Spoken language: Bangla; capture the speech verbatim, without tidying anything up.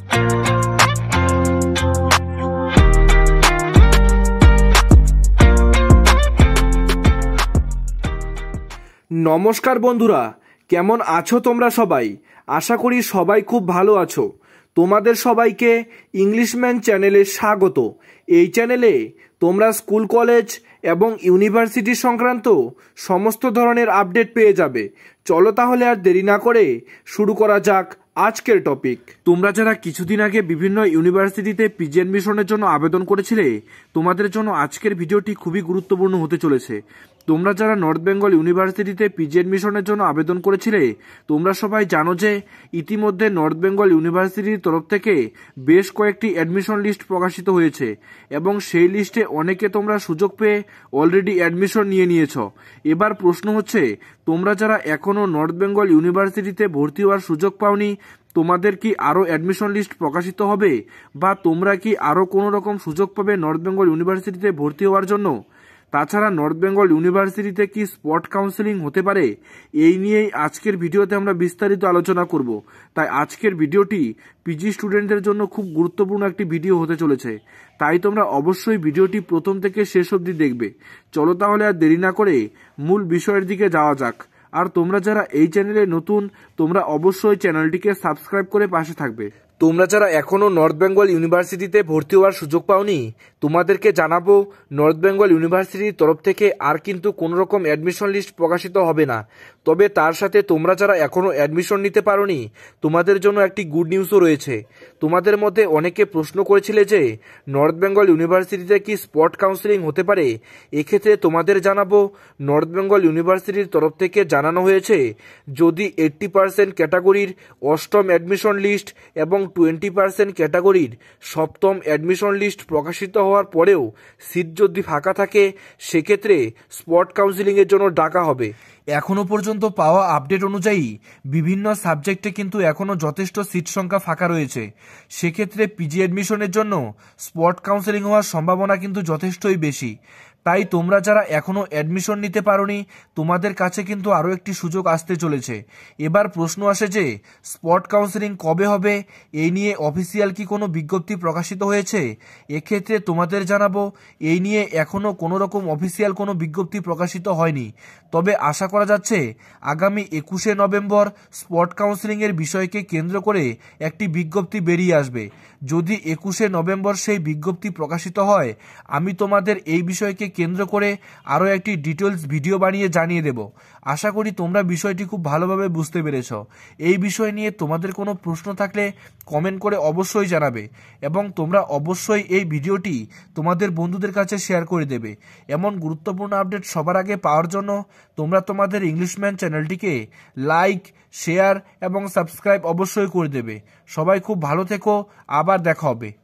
নমস্কার বন্ধুরা, কেমন আছো তোমরা সবাই? আশা করি সবাই খুব ভালো আছো। তোমাদের সবাইকে ইংলিশম্যান চ্যানেলে স্বাগত। এই চ্যানেলে তোমরা স্কুল, কলেজ এবং ইউনিভার্সিটি সংক্রান্ত সমস্ত ধরনের আপডেট পেয়ে যাবে। চলো তাহলে আর দেরি না করে শুরু করা যাক আজকের টপিক। তোমরা যারা কিছুদিন আগে বিভিন্ন ইউনিভার্সিটিতে পিজি অ্যাডমিশনের জন্য আবেদন করেছিলে, তোমাদের জন্য আজকের ভিডিওটি খুবই গুরুত্বপূর্ণ হতে চলেছে। তোমরা যারা নর্থ বেঙ্গল ইউনিভার্সিটিতে পিজি অ্যাডমিশনের জন্য আবেদন করেছিলে, তোমরা সবাই জানো যে ইতিমধ্যে নর্থ বেঙ্গল ইউনিভার্সিটির তরফ থেকে বেশ কয়েকটি অ্যাডমিশন লিস্ট প্রকাশিত হয়েছে এবং সেই লিস্টে অনেকে তোমরা সুযোগ পেয়ে অলরেডি অ্যাডমিশন নিয়ে নিয়েছ। এবার প্রশ্ন হচ্ছে, তোমরা যারা এখনও নর্থ বেঙ্গল ইউনিভার্সিটিতে ভর্তি হওয়ার সুযোগ পাওনি, তোমাদের কি আরও অ্যাডমিশন লিস্ট প্রকাশিত হবে বা তোমরা কি আরও কোনো রকম সুযোগ পাবে নর্থ বেঙ্গল ইউনিভার্সিটিতে ভর্তি হওয়ার জন্য? তাছাড়া নর্থ বেঙ্গল ইউনিভার্সিটিতে কি স্পট কাউন্সেলিং হতে পারে, এই নিয়েই আজকের ভিডিওতে আমরা বিস্তারিত আলোচনা করব। তাই আজকের ভিডিওটি পিজি স্টুডেন্টদের জন্য খুব গুরুত্বপূর্ণ একটি ভিডিও হতে চলেছে। তাই তোমরা অবশ্যই ভিডিওটি প্রথম থেকে শেষ অবধি দেখবে। চলো তাহলে আর দেরি না করে মূল বিষয়ের দিকে যাওয়া যাক। আর তোমরা যারা এই চ্যানেলে নতুন, তোমরা অবশ্যই চ্যানেলটিকে সাবস্ক্রাইব করে পাশে থাকবে। তোমরা যারা এখনও নর্থ বেঙ্গল ইউনিভার্সিটিতে ভর্তি হওয়ার সুযোগ পাওনি, তোমাদেরকে জানাবো নর্থ বেঙ্গল ইউনিভার্সিটির তরফ থেকে আর কিন্তু কোনো রকম অ্যাডমিশন লিস্ট প্রকাশিত হবে না। তবে তার সাথে তোমরা যারা এখনও অ্যাডমিশন নিতে পারোনি, তোমাদের জন্য একটি গুড নিউজও রয়েছে। তোমাদের মধ্যে অনেকে প্রশ্ন করেছিলে যে নর্থ বেঙ্গল ইউনিভার্সিটিতে কি স্পট কাউন্সেলিং হতে পারে। এক্ষেত্রে তোমাদের জানাবো নর্থ বেঙ্গল ইউনিভার্সিটির তরফ থেকে জানানো হয়েছে, যদি এইট্টি পার্সেন্ট ক্যাটাগরির অষ্টম অ্যাডমিশন লিস্ট এবং টোয়েন্টি পার্সেন্ট ক্যাটাগরির সপ্তম অ্যাডমিশন লিস্ট প্রকাশিত হওয়ার পরেও সিট যদি ফাঁকা থাকে, সেক্ষেত্রে স্পট কাউন্সেলিংয়ের জন্য ডাকা হবে। এখনও পর্যন্ত পাওয়া আপডেট অনুযায়ী বিভিন্ন সাবজেক্টে কিন্তু এখনও যথেষ্ট সিট সংখ্যা ফাঁকা রয়েছে। সেক্ষেত্রে পিজি অ্যাডমিশনের জন্য স্পট কাউন্সেলিং হওয়ার সম্ভাবনা কিন্তু যথেষ্টই বেশি। তাই তোমরা যারা এখনও অ্যাডমিশন নিতে পারোনি, তোমাদের কাছে কিন্তু আরও একটি সুযোগ আসতে চলেছে। এবার প্রশ্ন আসে যে স্পট কাউন্সেলিং কবে হবে, এই নিয়ে অফিসিয়াল কি কোনো বিজ্ঞপ্তি প্রকাশিত হয়েছে? এক্ষেত্রে তোমাদের জানাবো, এই নিয়ে এখনও কোনো রকম অফিসিয়াল কোনো বিজ্ঞপ্তি প্রকাশিত হয়নি। তবে আশা করা যাচ্ছে আগামী একুশে নভেম্বর স্পট কাউন্সেলিংয়ের বিষয়কে কেন্দ্র করে একটি বিজ্ঞপ্তি বেরিয়ে আসবে। যদি একুশে নভেম্বর সেই বিজ্ঞপ্তি প্রকাশিত হয়, আমি তোমাদের এই বিষয়কে কেন্দ্র করে আরও একটি ডিটেলস ভিডিও বানিয়ে জানিয়ে দেব। আশা করি তোমরা বিষয়টি খুব ভালোভাবে বুঝতে পেরেছ। এই বিষয় নিয়ে তোমাদের কোনো প্রশ্ন থাকলে কমেন্ট করে অবশ্যই জানাবে এবং তোমরা অবশ্যই এই ভিডিওটি তোমাদের বন্ধুদের কাছে শেয়ার করে দেবে। এমন গুরুত্বপূর্ণ আপডেট সবার আগে পাওয়ার জন্য তোমরা তোমাদের ইংলিশম্যান চ্যানেলটিকে লাইক, শেয়ার এবং সাবস্ক্রাইব অবশ্যই করে দেবে। সবাই খুব ভালো থেকো, আবার দেখা হবে।